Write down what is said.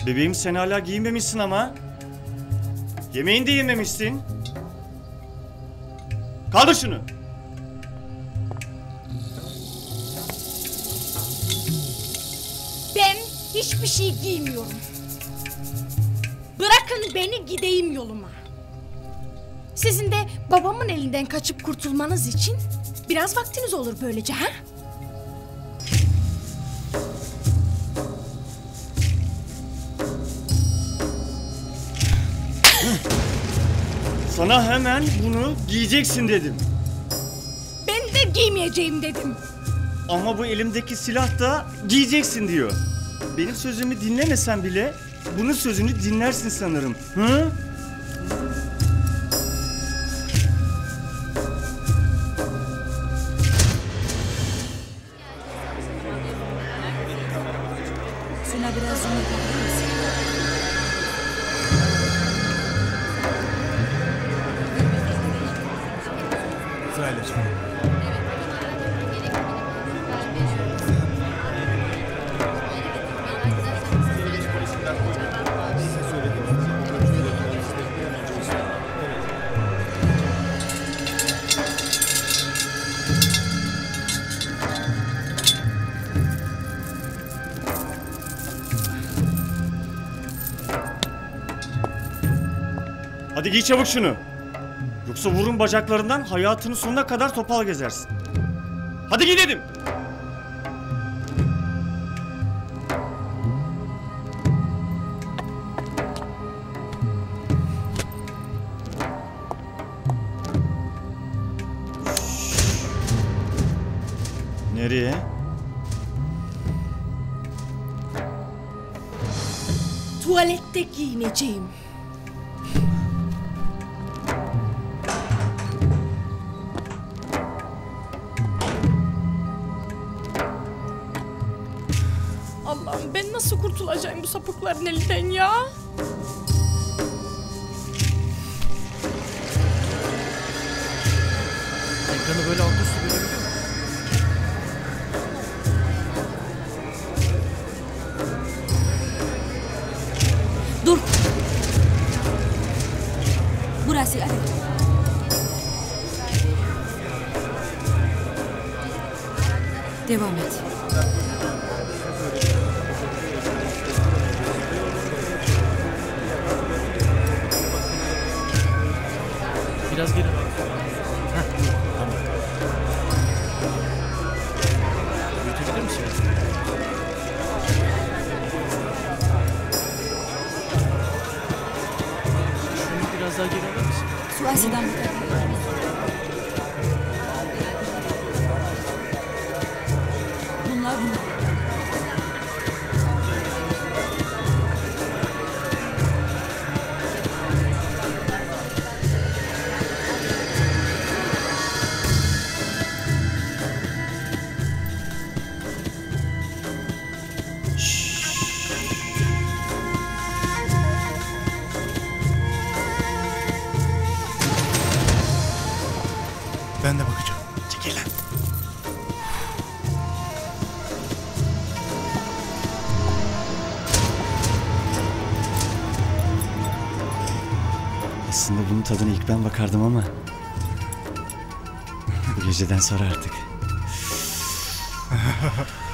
Bebeğim sen hala giyinmemişsin ama. Yemeğini de yememişsin. Kaldır şunu. Ben hiçbir şey giymiyorum. Bırakın beni gideyim yoluma. Sizin de babamın elinden kaçıp kurtulmanız için biraz vaktiniz olur böylece ha? Sana hemen bunu giyeceksin dedim. Ben de giymeyeceğim dedim. Ama bu elimdeki silah da giyeceksin diyor. Benim sözümü dinlemesen bile bunun sözünü dinlersin sanırım. Hı? Sana biraz zoom yapabilir misin? Sırayla çıkın. Hadi giy çabuk şunu. Yoksa vurun bacaklarından hayatının sonuna kadar topal gezersin. Hadi giy dedim. Nereye? Tuvalette giyineceğim. Allah'ım ben nasıl kurtulacağım bu sapıkların elinden ya? Ekranı böyle alt üstü görebiliyor musun? Dur. Burası evet. Devam et. Biraz geri bak. Heh, tamam. Büyütebilir misin? Şunu biraz daha geri alır mısın? Suasi'den bunlar. Ben de bakacağım. Çekil lan. Aslında bunun tadına ilk ben bakardım ama bu geceden sonra artık.